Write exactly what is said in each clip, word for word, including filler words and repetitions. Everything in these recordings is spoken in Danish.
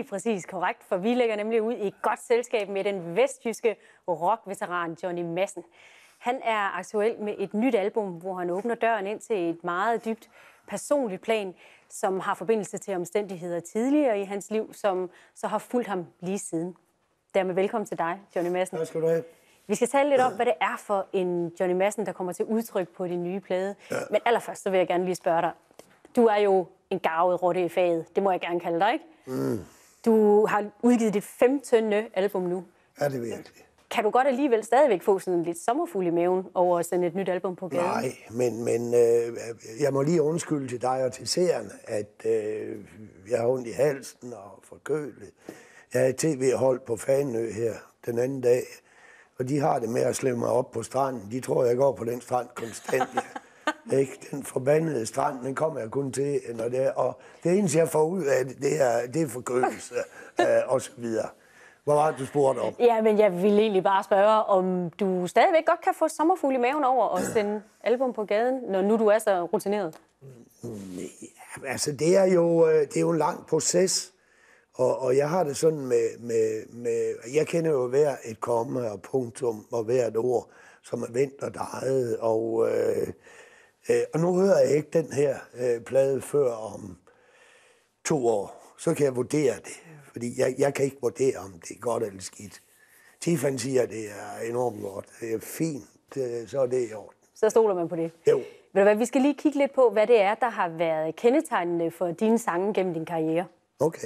lige præcis korrekt, for vi lægger nemlig ud i et godt selskab med den vestjyske rockveteran Johnny Madsen. Han er aktuel med et nyt album, hvor han åbner døren ind til et meget dybt personligt plan, som har forbindelse til omstændigheder tidligere i hans liv, som så har fulgt ham lige siden. Dermed velkommen til dig, Johnny Madsen. Tak skal du have. Vi skal tale lidt om, hvad det er for en Johnny Madsen, der kommer til udtryk på din nye plade. Ja. Men allerførst så vil jeg gerne lige spørge dig. Du er jo en garvet rotte i faget. Det må jeg gerne kalde dig, ikke? Mm. Du har udgivet dit femtende album nu. Ja, det er virkelig. Kan du godt alligevel stadigvæk få sådan lidt sommerfugl i maven over at sende et nyt album på gaden? Nej, men, men øh, jeg må lige undskylde til dig og til seerne, at øh, jeg har ondt i halsen og forkølet. Jeg er i tv-hold på Fanø her den anden dag, og de har det med at slæve mig op på stranden. De tror, jeg går på den strand konstant. Ja. Ikke? Den forbandede strand, den kommer jeg kun til, når det er. Og det eneste, jeg får ud af det, det er, det er forkølelse øh, og så videre. Hvad var det, du spurgte om? Ja, men jeg ville egentlig bare spørge, om du stadigvæk godt kan få sommerfugle i maven over og sende album på gaden, når nu du er så rutineret? Ja, altså, det er jo, det er jo en lang proces, og, og jeg har det sådan med, med, med... Jeg kender jo hver et komma og punktum og hvert ord, som er vendt og drejet, og, øh, øh, og nu hører jeg ikke den her øh, plade før om to år. Så kan jeg vurdere det. Fordi jeg, jeg kan ikke vurdere, om det er godt eller skidt. Tiffany siger, at det er enormt godt. Det er fint, så er det i orden. Så stoler man på det? Jo. Ved du hvad, vi skal lige kigge lidt på, hvad det er, der har været kendetegnende for dine sange gennem din karriere. Okay.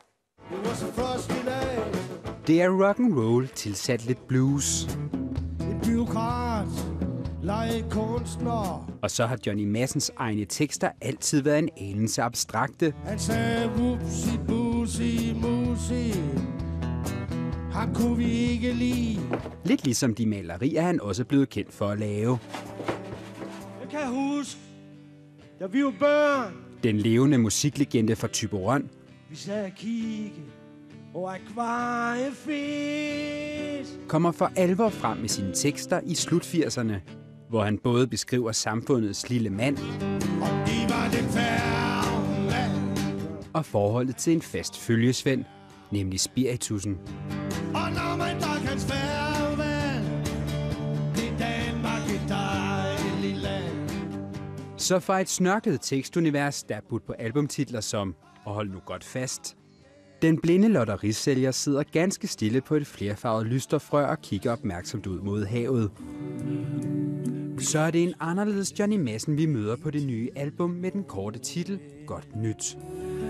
Det er rock and roll tilsat lidt blues. En byråkrat, legekunstner. Og så har Johnny Madsens egne tekster altid været en anelse abstrakte. Han sagde whoopsie boosie musi. Han kunne vi ikke lide. Lidt ligesom de malerier, han også er blevet kendt for at lave. Jeg kan huske, da vi var børn. Den levende musiklegende fra Thyborøn. Vi sad og kiggede, og akvariefisk kommer for alvor frem med sine tekster i slut firserne, hvor han både beskriver samfundets lille mand og de var det færre og forholdet til en fast følgesvend, nemlig spiritusen. og når man drak hans færvand, det Danmark et dejligt land. Så fra et snørklet tekstunivers, der er budt på albumtitler som, og hold nu godt fast, den blinde lotterisælger sidder ganske stille på et flerfarvet lysstofrør og kigger opmærksomt ud mod havet. Så er det en anderledes Johnny Madsen, vi møder på det nye album med den korte titel Godt Nyt.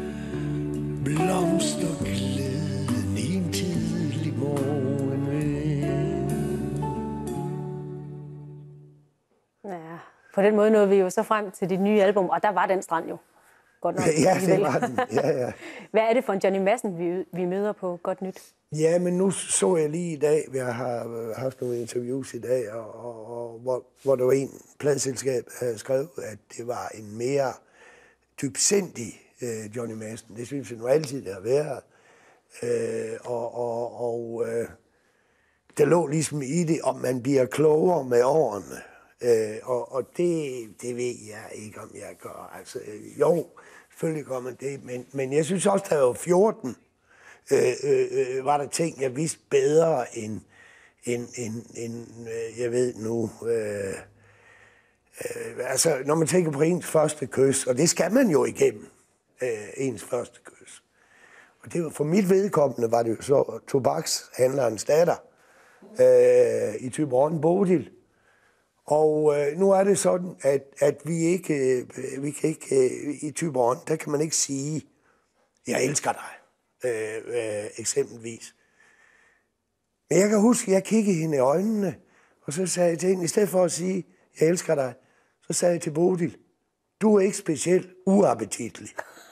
Blomsterglæden i en tidlig morgenvind. Ja, på den måde nåede vi jo så frem til dit nye album, og der var den strand jo. Godt nok. Ja, det var den. Ja, ja. Hvad er det for en Johnny Madsen, vi, vi møder på Godt Nyt? Ja, men nu så jeg lige i dag, vi har haft nogle interviews i dag, og, og, og hvor, hvor der var en pladeselskab, der havde skrevet, at det var en mere dybsindig øh, Johnny Madsen. Det synes jeg nu altid, det har været. Øh, og og, og øh, der lå ligesom i det, om man bliver klogere med årene. Øh, og og det, det ved jeg ikke, om jeg gør. Altså, øh, jo, selvfølgelig gør man det, men, men jeg synes også, da jeg var fjorten, øh, øh, var der ting, jeg vidste bedre end, end, end, end øh, jeg ved nu. Øh, øh, altså, når man tænker på ens første kys, og det skal man jo igennem, øh, ens første kys. Og det var, for mit vedkommende var det jo så tobakshandlerens datter øh, i Thyborøn, Bodil. Og øh, nu er det sådan, at, at vi ikke, øh, vi kan ikke øh, i Thyborøn, der kan man ikke sige, jeg elsker dig, øh, øh, eksempelvis. Men jeg kan huske, at jeg kiggede hende i øjnene, og så sagde jeg til hende, i stedet for at sige, jeg elsker dig, så sagde jeg til Bodil, du er ikke specielt uappetitlig.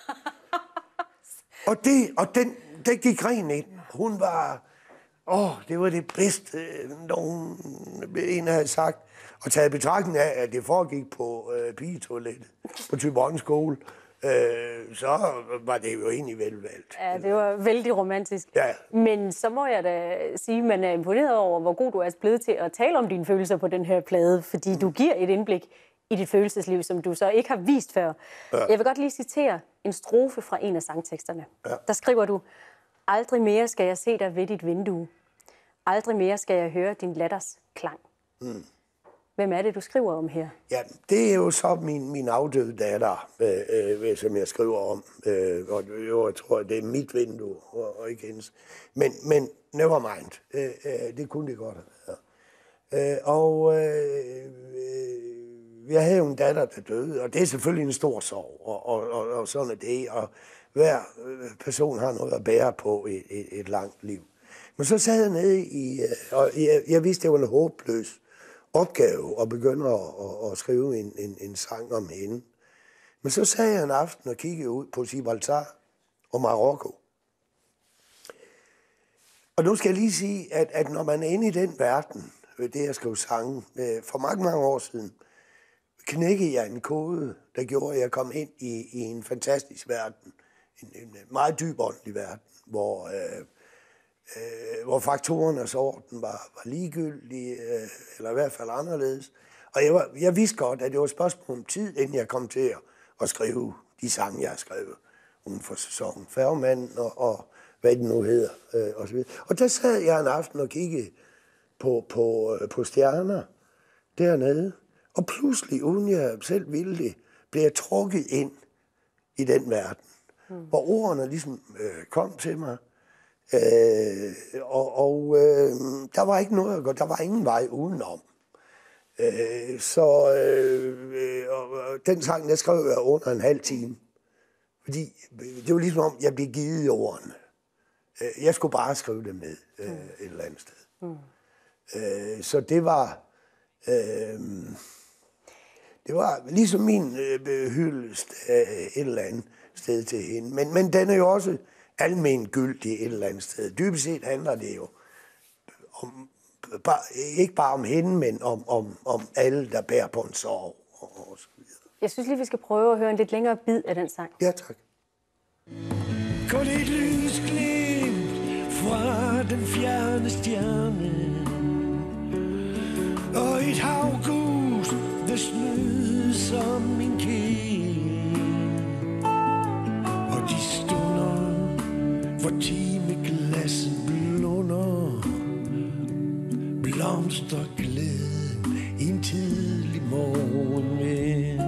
og det, og den, den gik ren ind. Hun var, åh, det var det bedste, nogen en havde sagt. Og taget betragtning af, at det foregik på øh, pigetoilettet på Thyborøn skole, øh, så var det jo egentlig velvalgt. Ja, det var vældig romantisk. Ja. Men så må jeg da sige, at man er imponeret over, hvor god du er blevet til at tale om dine følelser på den her plade, fordi du giver et indblik i dit følelsesliv, som du så ikke har vist før. Ja. Jeg vil godt lige citere en strofe fra en af sangteksterne. Ja. Der skriver du, Aldrig mere skal jeg se dig ved dit vindue. Aldrig mere skal jeg høre din latters klang. Mm. Hvem er det, du skriver om her? Ja, det er jo så min, min afdøde datter, øh, øh, som jeg skriver om. Øh, og jo, jeg tror, det er mit vindue, og, og ikke hendes. Men, men never mind. Øh, øh, det kunne det godt have været. Øh, og øh, øh, jeg havde jo en datter, der døde, og det er selvfølgelig en stor sorg, og, og, og, og sådan er det. Og hver person har noget at bære på i et, et langt liv. Men så sad jeg nede i, og jeg, jeg vidste, det var en håbløs opgave at begynde at, at, at skrive en, en, en sang om hende. Men så sad jeg en aften og kiggede ud på Gibraltar og Marokko. Og nu skal jeg lige sige, at, at når man er inde i den verden, det jeg skrev sange, for mange, mange år siden, knækkede jeg en kode, der gjorde, at jeg kom ind i, i en fantastisk verden. En, en meget dyb åndelig verden, hvor... Øh, Øh, hvor faktorernes orden var, var ligegyldige, øh, eller i hvert fald anderledes. Og jeg, var, jeg vidste godt, at det var et spørgsmål om tid, inden jeg kom til at, at skrive de sange, jeg har skrevet uden for sæsonen. Færgemanden og, og hvad det nu hedder. Øh, og, så videre. Og der sad jeg en aften og kiggede på, på, på stjerner dernede. Og pludselig, uden jeg selv ville det, blev jeg trukket ind i den verden. Mm. Hvor ordene ligesom øh, kom til mig. Øh, og og øh, der var ikke noget at gøre, der var ingen vej udenom. Øh, så øh, og, og den sang, der skrev jeg under en halv time. Fordi det var ligesom om, jeg blev givet ordene. Øh, jeg skulle bare skrive dem ned øh, mm. et eller andet sted. Mm. Øh, så det var... Øh, det var ligesom min øh, hyldest øh, et eller andet sted til hende. Men, men den er jo også almengyldig et eller andet sted. Dybest set handler det jo om, bare, ikke bare om hende, men om, om, om alle, der bærer på en sorg og, og så videre. Jeg synes lige, vi skal prøve at høre en lidt længere bid af den sang. Ja, tak. Kun et lysglimt fra den fjerne stjerne, og et havgus, der snød som min kind, og de stunder, hvor timeglasset blunder, blomsterglæden i en tidlig morgenvind.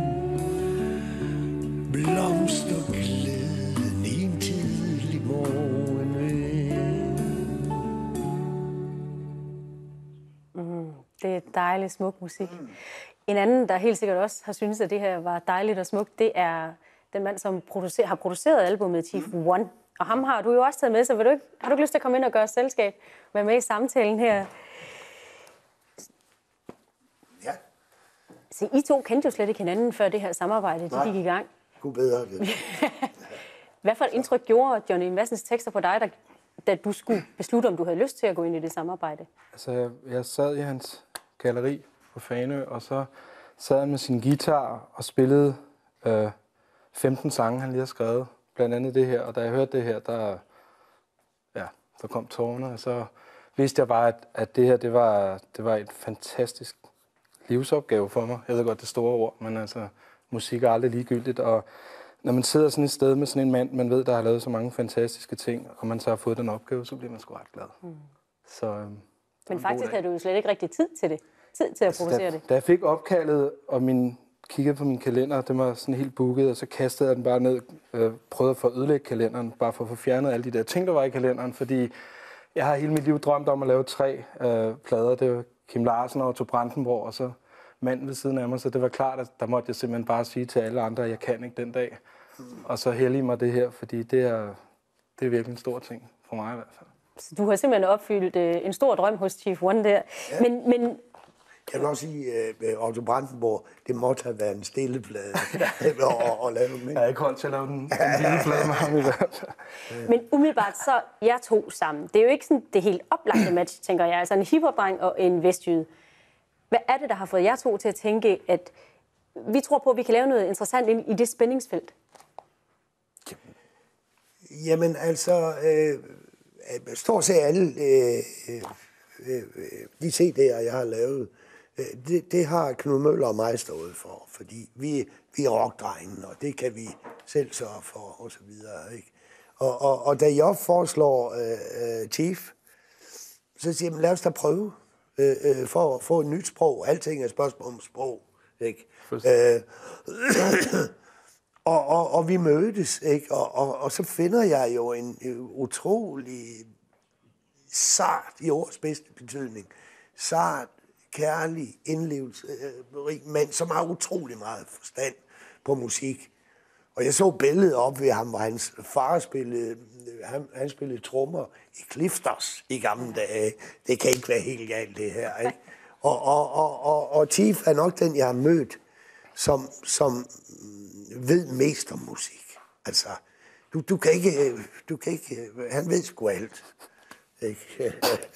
Blomsterglæden i en tidlig morgenvind. Mm, det er dejlig smuk musik. En anden, der helt sikkert også har syntes, at det her var dejligt og smukt, det er den mand, som producer, har produceret albumet Chief One. Og ham har du jo også taget med, så vil du ikke, har du ikke lyst til at komme ind og gøre selskab, være med i samtalen her? Ja. Så I to kendte jo slet ikke hinanden, før det her samarbejde de gik i gang. God bedre det. Hvad for et indtryk gjorde Johnny Madsens tekster på dig, da, da du skulle beslutte, om du havde lyst til at gå ind i det samarbejde? Altså, jeg, jeg sad i hans galleri på Fanø, og så sad han med sin guitar og spillede øh, femten sange, han lige har skrevet. Blandt andet det her, og da jeg hørte det her, der, ja, der kom tårerne, og så vidste jeg bare, at, at det her, det var, det var et fantastisk livsopgave for mig. Jeg ved godt, det store ord, men altså, musik er aldrig ligegyldigt, og når man sidder sådan et sted med sådan en mand, man ved, der har lavet så mange fantastiske ting, og man så har fået den opgave, så bliver man sgu ret glad. Mm. Så, øhm, men faktisk havde du jo slet ikke rigtig tid til det. Tid til at altså, producere da, det. Da jeg fik opkaldet, og min kiggede på min kalender, den var sådan helt booket, og så kastede jeg den bare ned, øh, prøvede at få ødelægge kalenderen, bare for at få fjernet alle de der ting, der var i kalenderen, fordi jeg har hele mit liv drømt om at lave tre øh, plader. Det var Kim Larsen og Otto Brandenborg, og så manden ved siden af mig, så det var klart, at der måtte jeg simpelthen bare sige til alle andre, at jeg kan ikke den dag. Mm. Og så hellige mig det her, fordi det er, det er virkelig en stor ting, for mig i hvert fald. Så du har simpelthen opfyldt øh, en stor drøm hos Chief One der. Ja. Men, men jeg vil også sige, at uh, Otto Brandenborg, det måtte have været en stilleplade at, at lave med. Jeg har ikke holdt til at lave den, den lille plade med ham i hvert fald. Men umiddelbart så jer to sammen. Det er jo ikke sådan det helt oplagte match, tænker jeg. Altså en hiphop-dreng og en vestjyde. Hvad er det, der har fået jer to til at tænke, at vi tror på, at vi kan lave noget interessant ind i det spændingsfelt? Jamen altså, øh, stort set alle øh, øh, de C D'er, jeg har lavet, øh, det, det har Knud Møller og mig stået for, fordi vi, vi er rockdrengene, og det kan vi selv sørge for, og så videre, ikke? Og, og, og da jeg foreslår øh, øh, Chief, så siger jeg, lad os da prøve øh, øh, for at få et nyt sprog. Alting er et spørgsmål om sprog, ikke? Øh, og, og, og vi mødtes, ikke? Og, og, og så finder jeg jo en, en utrolig sart i ordets bedste betydning. Sart, kærlig, indlevelsesrig mand, som har utrolig meget forstand på musik. Og jeg så billedet op ved ham, hvor hans far spillede, han, han spillede trommer i Clifters i gamle dage. Det kan ikke være helt galt, det her, ikke? Og, og, og, og, og Chief er nok den, jeg har mødt, som, som ved mest om musik. Altså, du, du kan ikke, du kan ikke, han ved sgu alt. Ikke?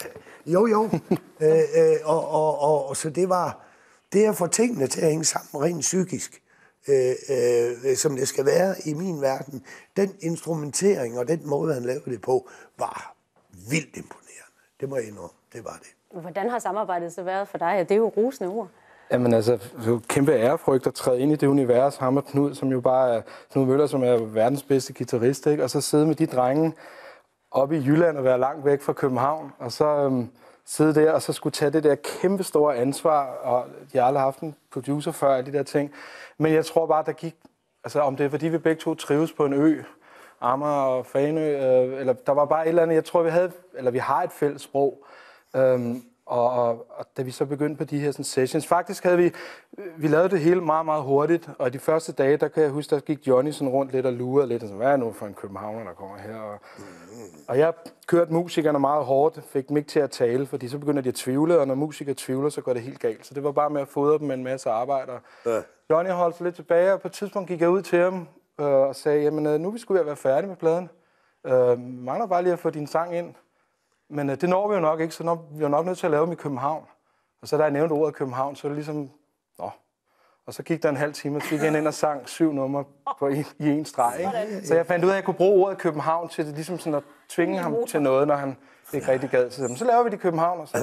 Jo, jo. øh, øh, og, og, og, og så det var det at få tingene til at hænge sammen rent psykisk, øh, øh, som det skal være i min verden. Den instrumentering og den måde, han lavede det på, var vildt imponerende. Det må jeg indrømme. Det var det. Hvordan har samarbejdet så været for dig? Det er jo rosende ord. Jamen altså, det er jo kæmpe ærefrygt at træde ind i det univers. Ham og Knud, som jo bare er Knud Møller, som er verdens bedste guitarist, ikke? Og så sidde med de drenge oppe i Jylland og være langt væk fra København, og så øhm, sidde der og så skulle tage det der kæmpe store ansvar, og de har aldrig haft en producer før, alle de der ting. Men jeg tror bare, der gik, altså om det er fordi vi begge to trives på en ø, Amager og Fanø, øh, eller der var bare et eller andet, jeg tror vi havde, eller vi har et fælles sprog. Øhm, Og, og, og da vi så begyndte på de her sådan, sessions, faktisk havde vi, vi lavede det hele meget, meget hurtigt, og de første dage, der kan jeg huske, der gik Johnny sådan rundt lidt og lurede lidt, og sådan, hvad er nu for en københavner, der kommer her? Og, og jeg kørte musikerne meget hårdt, fik dem ikke til at tale, fordi så begynder de at tvivle, og når musikere tvivler, så går det helt galt. Så det var bare med at fodre dem med en masse arbejde. Ja. Johnny holdt sig lidt tilbage, og på et tidspunkt gik jeg ud til ham øh, og sagde, jamen nu er vi sgu ved at være færdige med pladen. Øh, mangler bare lige at få din sang ind. Men øh, det når vi jo nok ikke, så når, vi er nok nødt til at lave dem i København. Og så da jeg nævnte ordet København, så er det ligesom, nå. Og så gik der en halv time, og så gik jeg ind og sang syv numre på en, i en streg. Ikke? Så jeg fandt ud af, at jeg kunne bruge ordet København til det, ligesom sådan at tvinge ham til noget, når han ikke rigtig gad. Så, så laver vi det i København. Og så.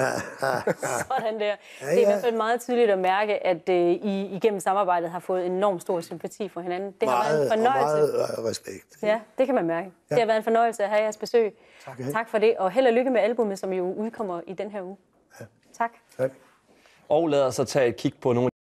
Sådan der. Det er i hvert fald meget tydeligt at mærke, at uh, I igennem samarbejdet har fået enormt stor sympati for hinanden. Det meget, har været en fornøjelse. Meget respekt. Ja, det kan man mærke. Ja. Det har været en fornøjelse at have jeres besøg. Tak, tak for det, og held og lykke med albumet, som jo udkommer i den her uge. Ja. Tak. Tak. Og lad os så tage et kig på nogle